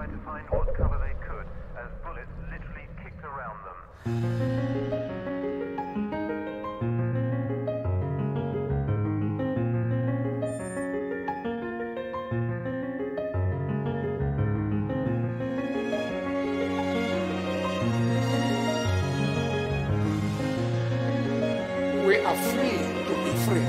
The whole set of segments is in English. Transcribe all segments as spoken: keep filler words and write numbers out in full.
tried to find what cover they could as bullets literally kicked around them. We are free to be free.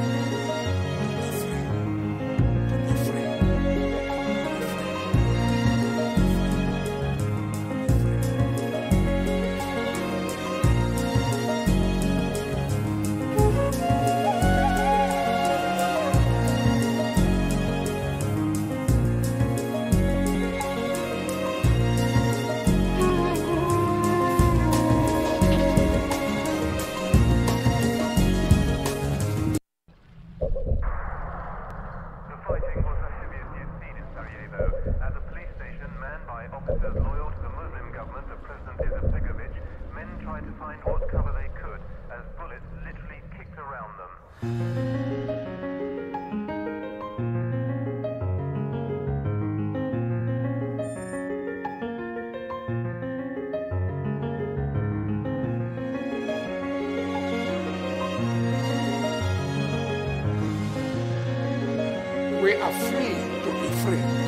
Officers loyal to the Muslim government of President Izetbegovic, men tried to find what cover they could as bullets literally kicked around them. We are free to be free.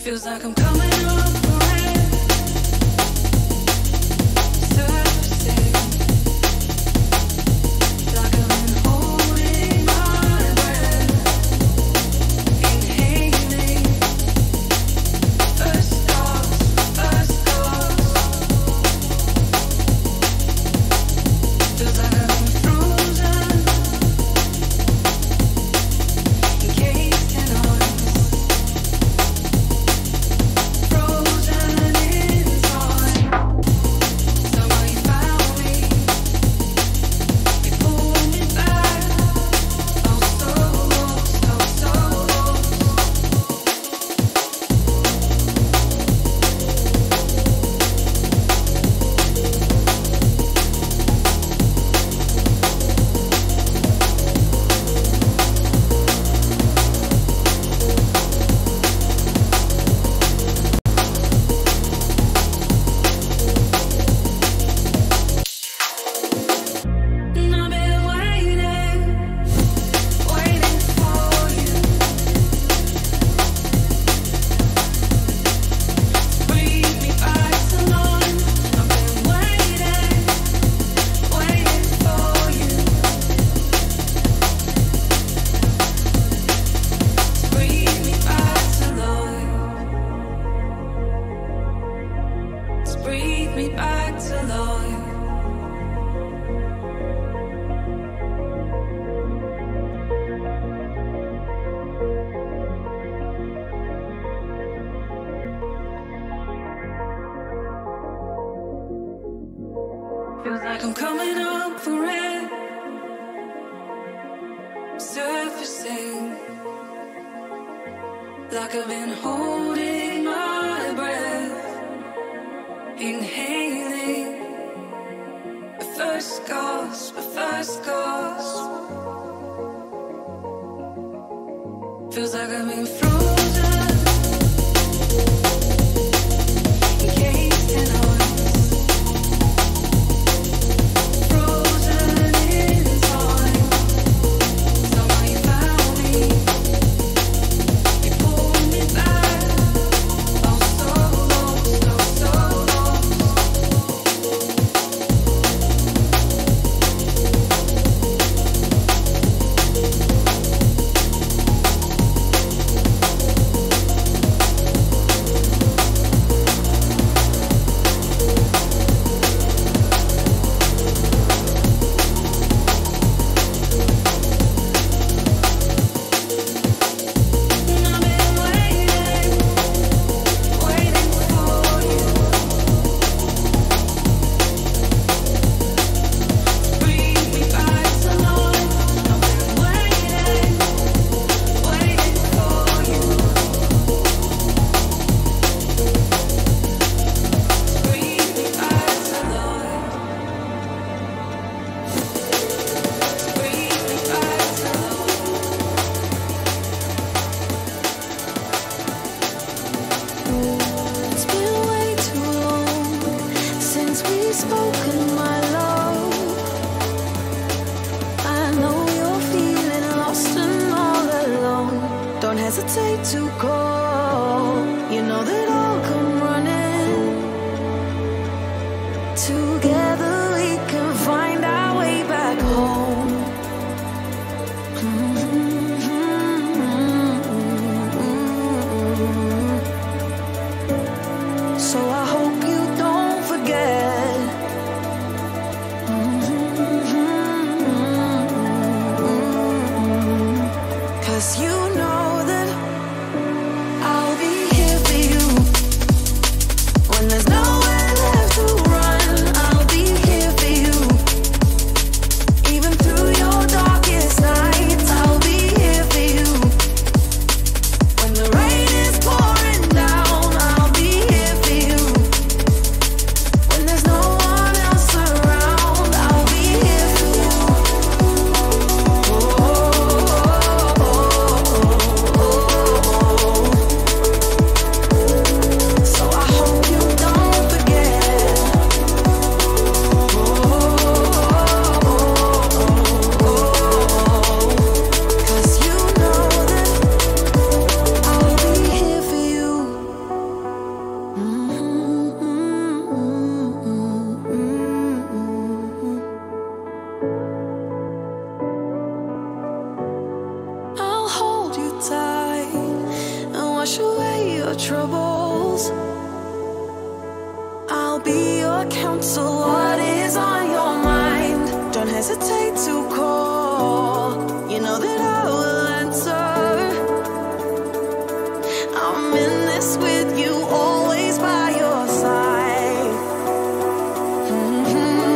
Feels like I'm coming up for air. Surfacing. Like I've been holding my breath. Inhaling. First thoughts, first thoughts. Feels like I've been frozen. Encased in ice. Frozen in time. Somehow you found me. You pulled me back. I was so lost, I was so lost. And I've been waiting, waiting for you. Bring me back to life. I've been waiting, waiting for you. Bring me back to life. Breathe me back to life. Feels like I'm coming up for air. Surfacing. Like I've been holding my breath. Inhaling. A first gasp, a first gasp. Feels like I've been frozen. Encased in ice. Frozen in time. Somehow you found me. You pulled me back. I was so lost, I was so lost. your troubles. I'll be your counsel. What is on your mind? Don't hesitate to call. You know that I will answer. I'm in this with you, always by your side. Mm-hmm.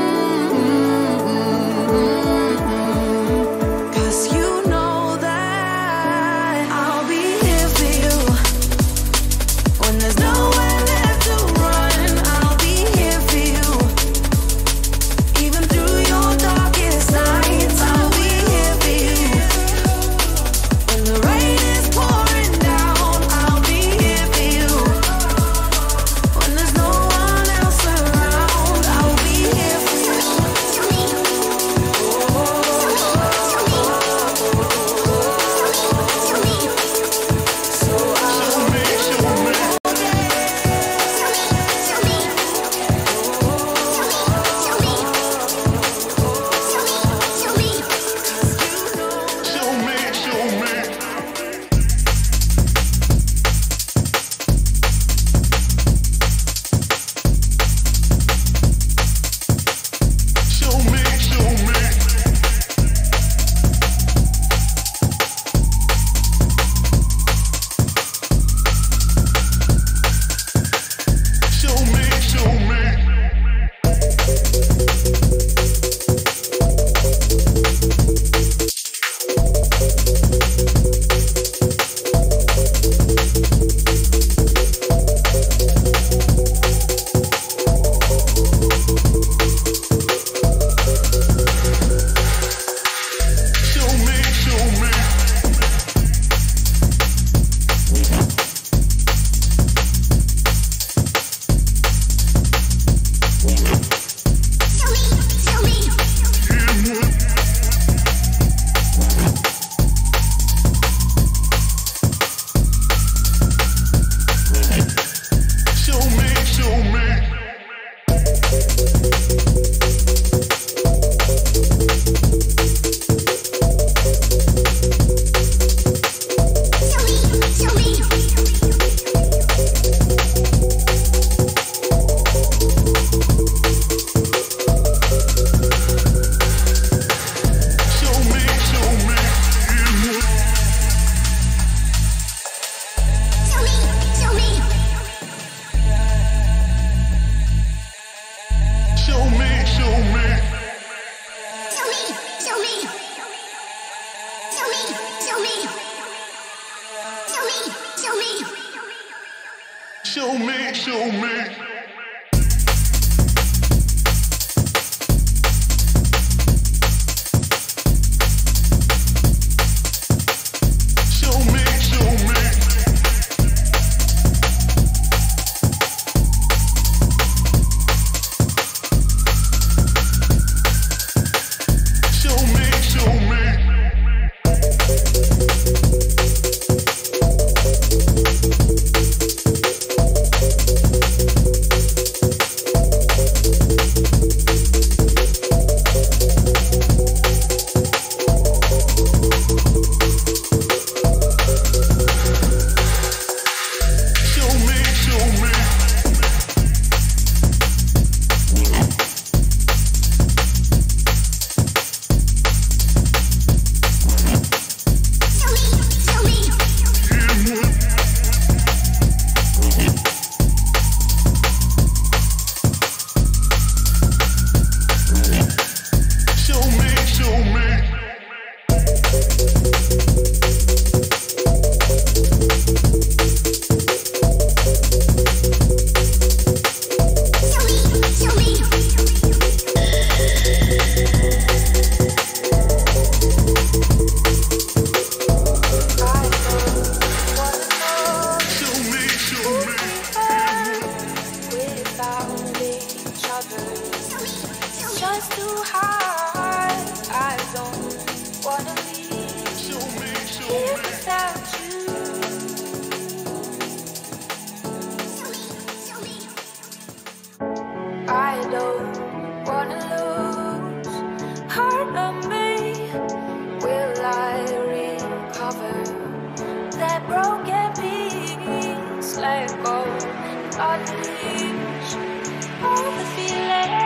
'Cause you know that I'll be here for you when there's nowhere left to run. I'll be here for you, even through your darkest nights. I'll be here for you when the rain is pouring down. I'll be here for you when there's no one else around. I'll be here for you. So I'll be Show me, show me. Show me. unleash all the feelings.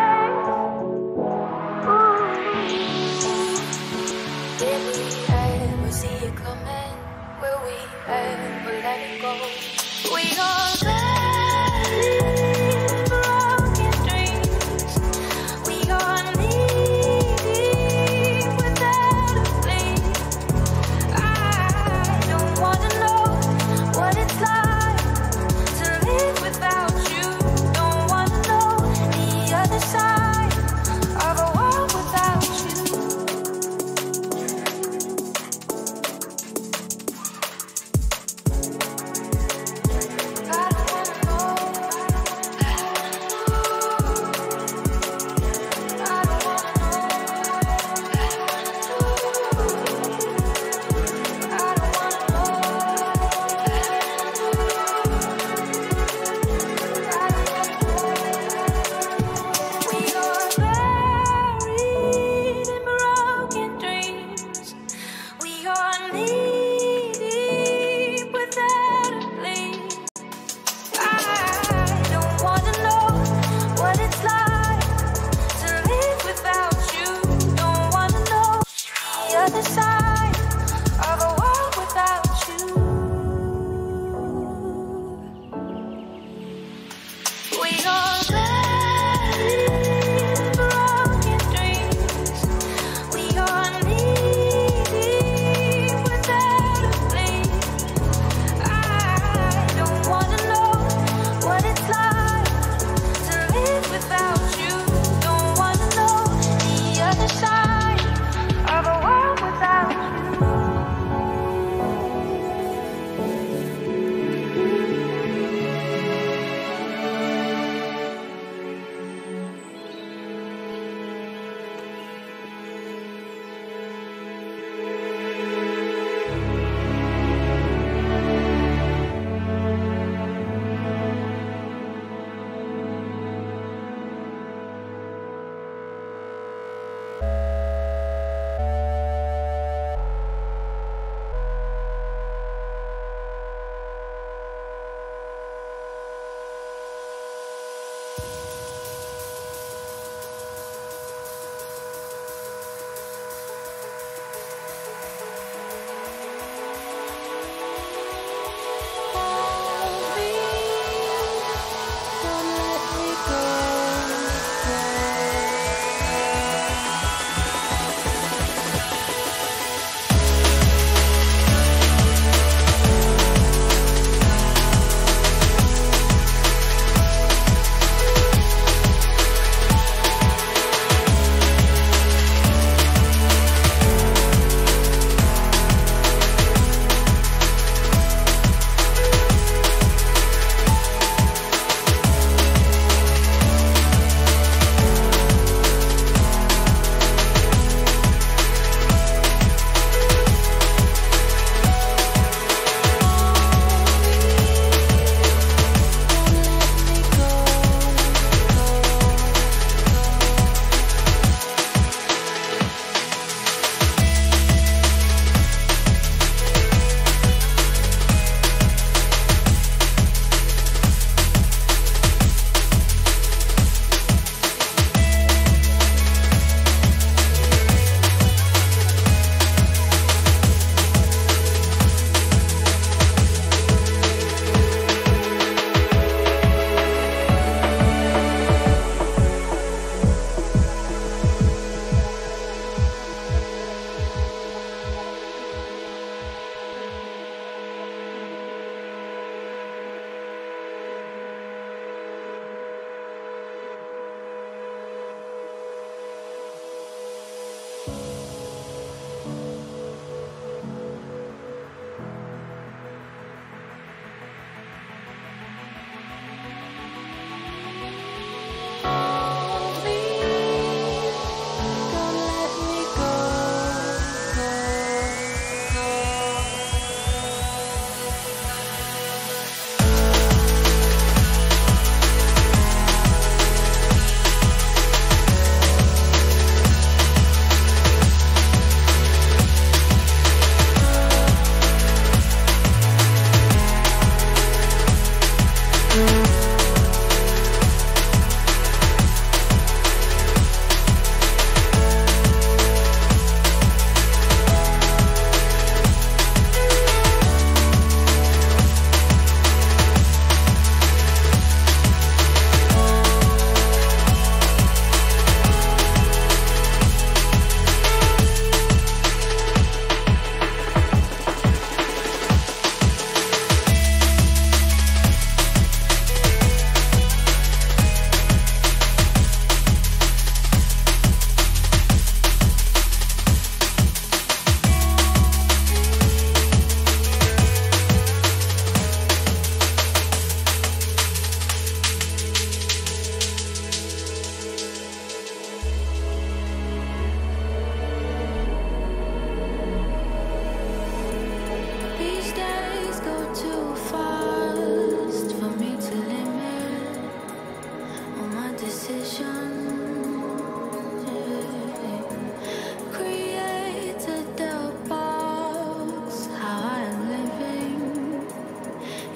Did we ever see it coming? Will we ever let it go? We gon' live broken dreams. We gon' leave without a bleed. I don't wanna know what it's like to live without you. Don't wanna know the other side of a world without you. Gotta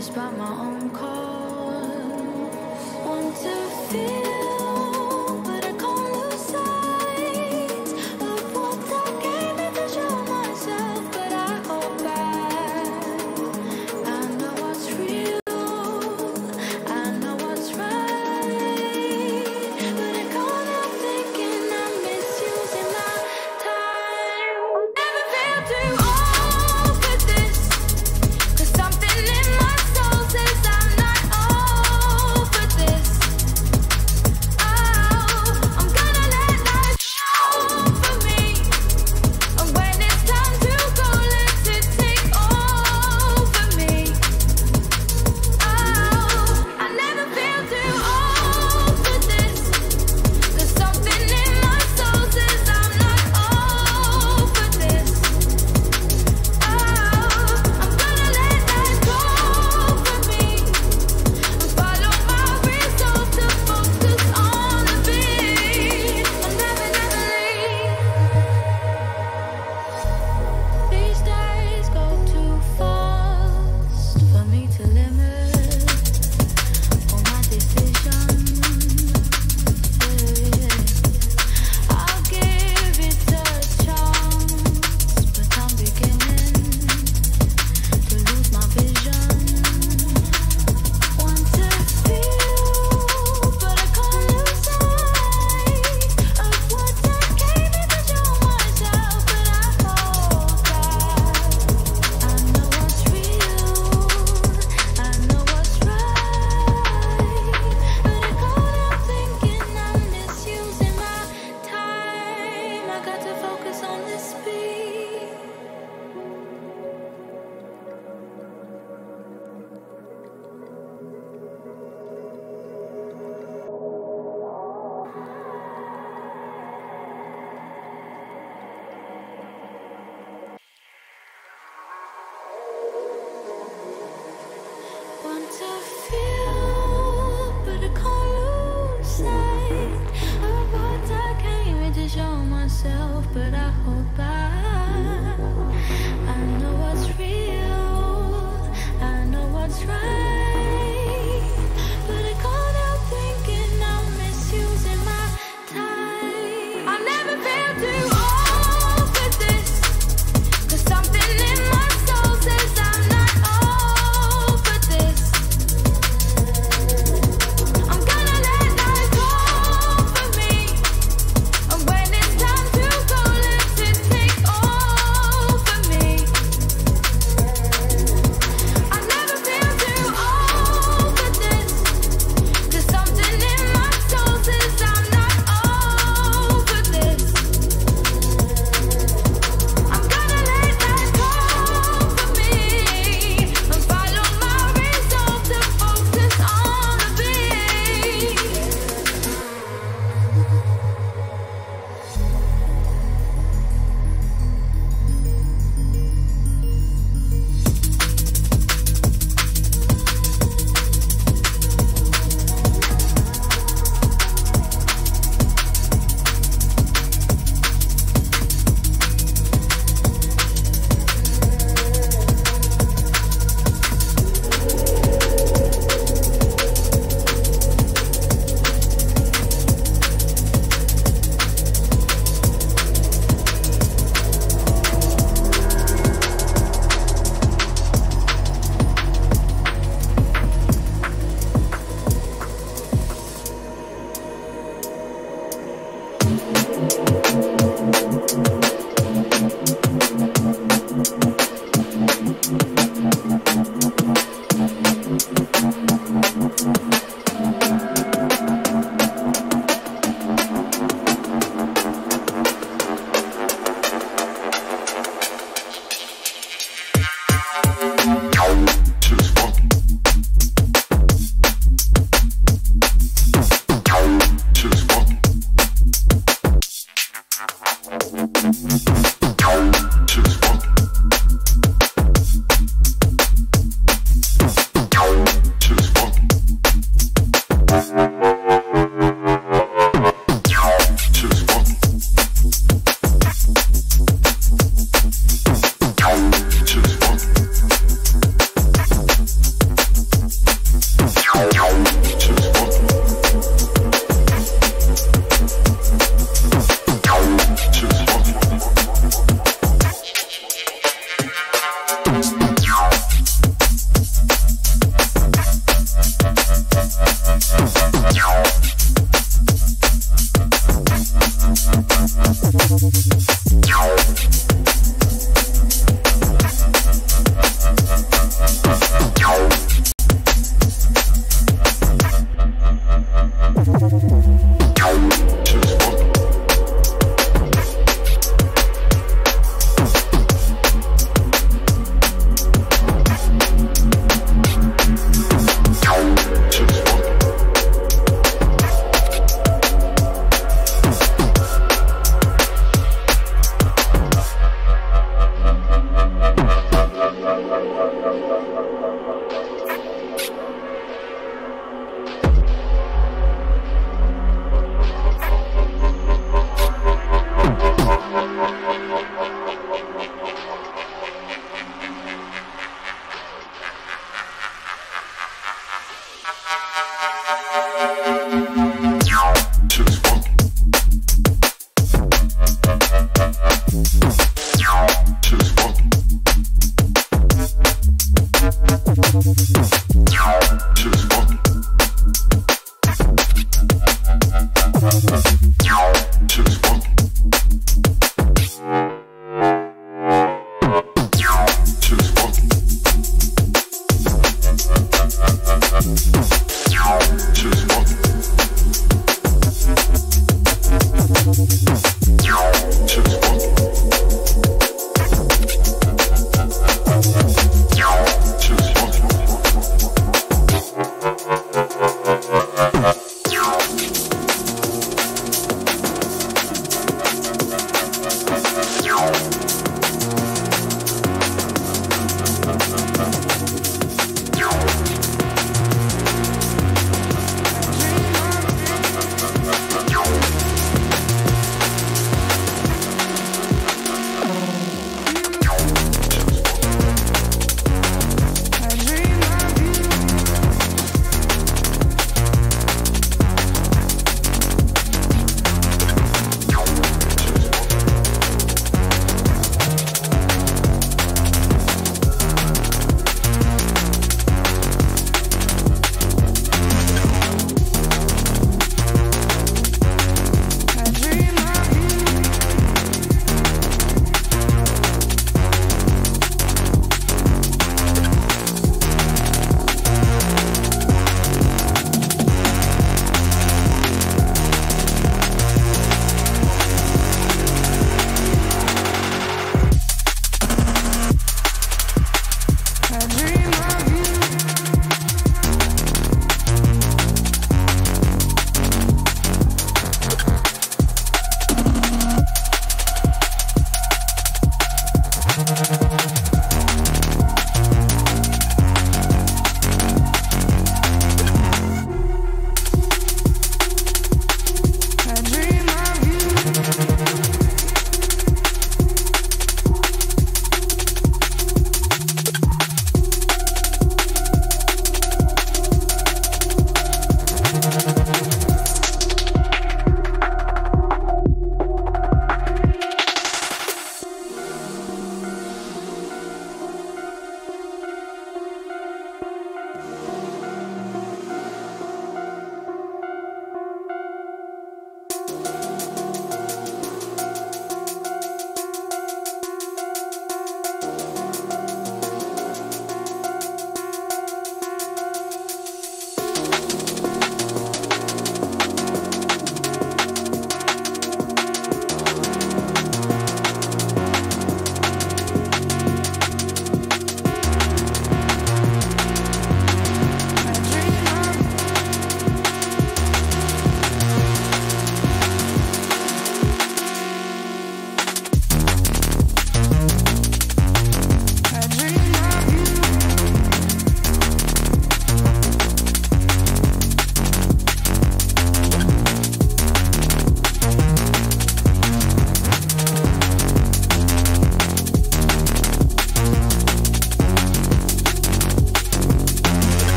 despite my own cause. Want to feel, but I can't lose sight of what I came here to show myself. But I hold back. I know what's real, I know what's right, but I can't help thinking I'm misusing my time. Never feel too old for this, 'cause something in my soul says I'm not over this. Oh, I'm gonna let life show for me, and when it's time to go, let it take over me. Oh, I never feel too old for this, 'cause something in my soul says I'm not over this. Oh, I'm gonna let life go for me, and follow my resolve to focus on the beat. I'll never, never leave. These days go too fast for me to limit all my decisions. I'll give it a chance, but I'm beginning to lose my vision. Want to feel, but I can't lose sight of what I came here to show myself. But I hold back. I know what's real, I know what's right, but I can't help thinking I'm misusing my time. I got to focus on this beat. Want to feel, but I can't lose sight of what I came here to show myself. But I hold back. I know what's real, I know what's right, but I can't help thinking I'm misusing my time. I'll never feel too old for this, 'cause something in my soul says I'm not over this. I'm gonna let life go for me, and when it's time to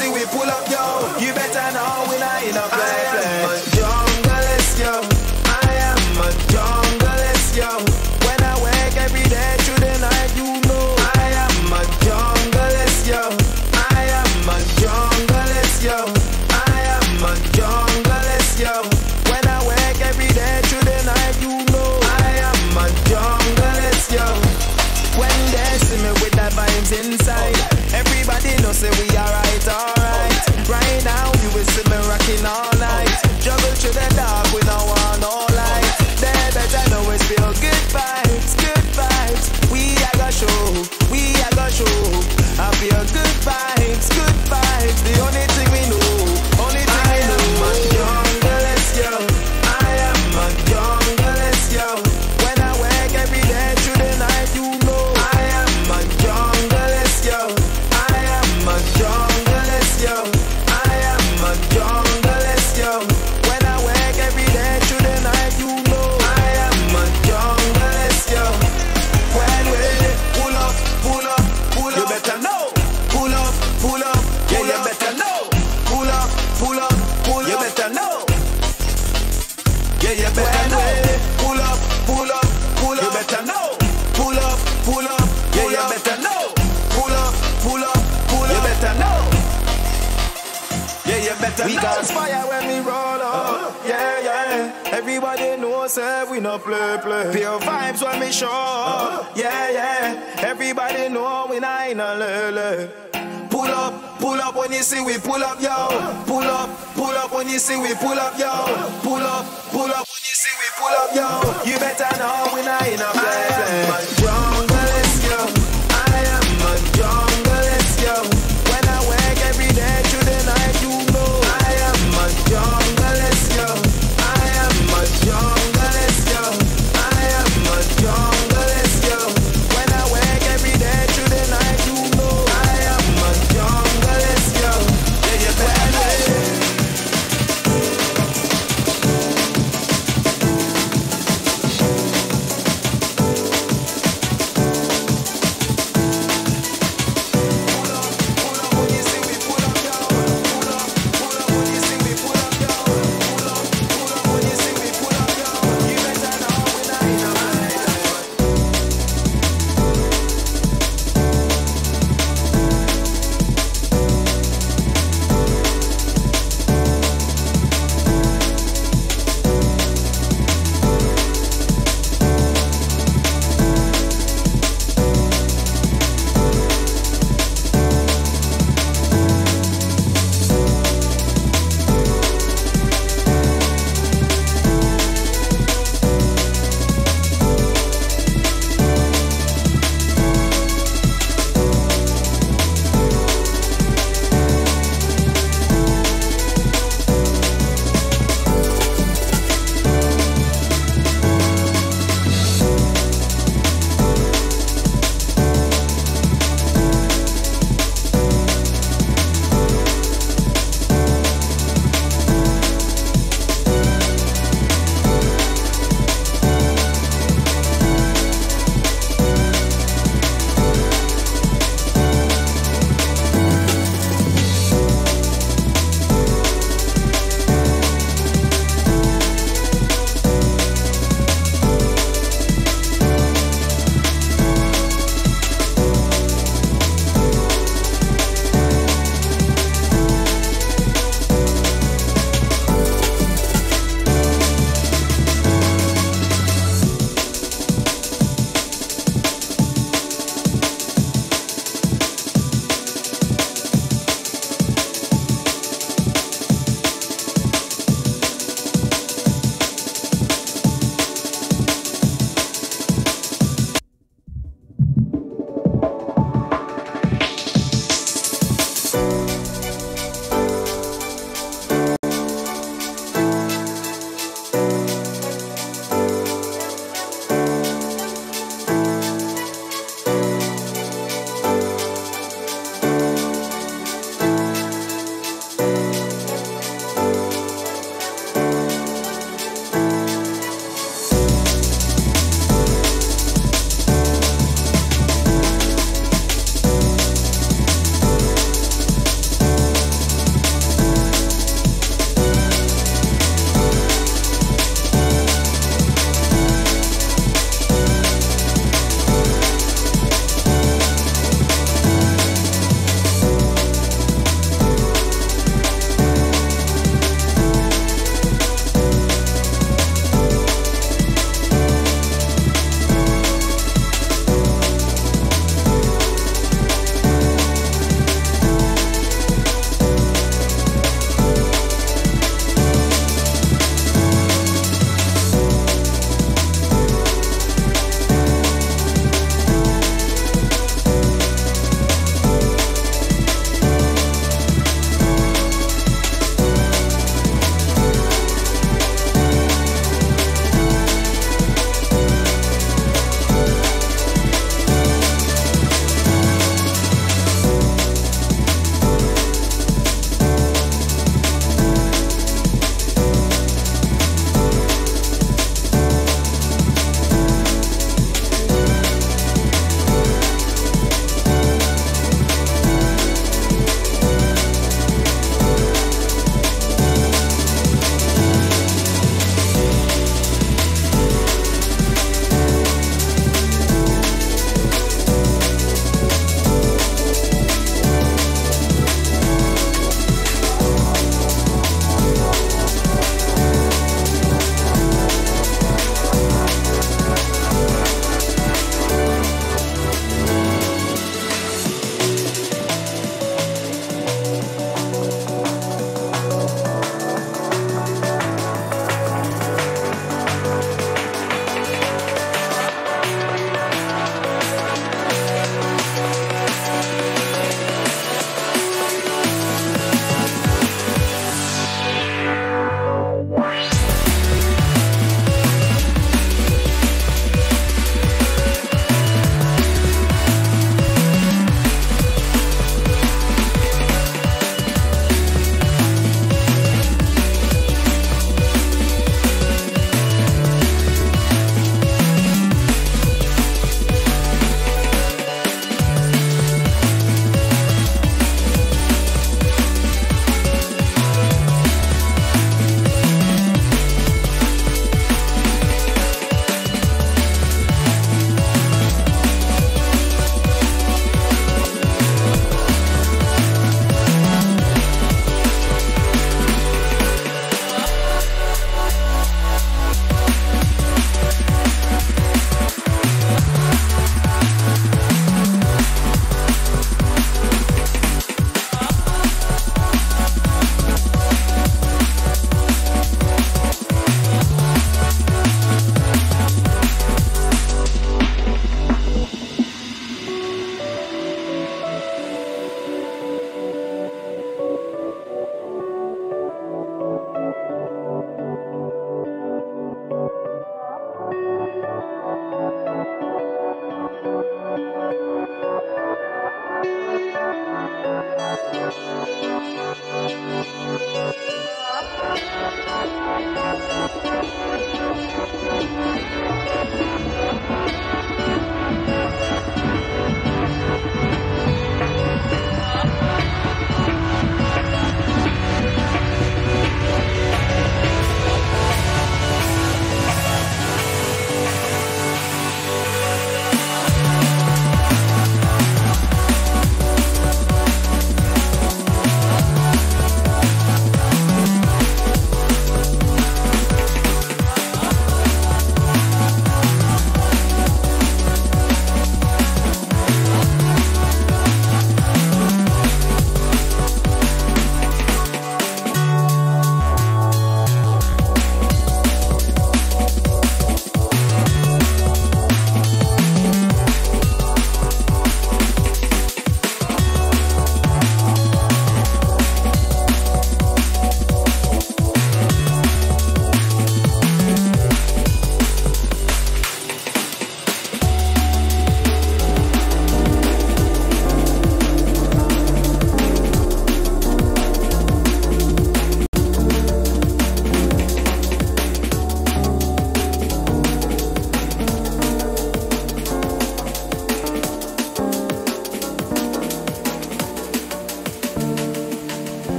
see we pull up, yo. You better know we not in a play. I am a junglist, yo. I am a junglist, yo. When I wake every day through the night, you know I am a junglist, yo. I am a junglist, yo. I am a junglist, yo. When I wake every day through the night, you know I am a junglist, yo. When they see me with that vibes inside, everybody know say we alright, alright. Right now you will see me rocking all night. Juggle through the dark, we don't want no light. They better know it's feel good vibes, good vibes. We are gonna show, we are gonna show. I feel good vibes, good vibes. The only thing we know, only thing I we know. I am a junglist, yo. I am a junglist, yo. When I wake every day through the night, you know I am a junglist, yo. I am a junglist, yo. I am a junglist, yo. When I wake every day through the night, you know I am a junglist, yo. When we pull up, pull up, pull up, you better know. Pull up, pull up, yeah, you better know. Pull up, pull up, pull up, you better know. Yeah, you better know. Pull up, pull up, pull up, you better know. Pull up, pull up, yeah, you better know. Pull up, pull up, pull up, you better know. Yeah, you better we know. We got fire when we roll up. Uh-huh. Yeah, yeah. Everybody knows that we no play, play. Pure vibes when we show up. Uh-huh. Yeah, yeah. Everybody know we not in a lele. Pull up, pull up when you see we pull up, yo. Uh-huh. Pull up, pull up when you see we pull up, yo. Uh-huh. Pull up, pull up when you see we pull up, yo. You better know we not in a play.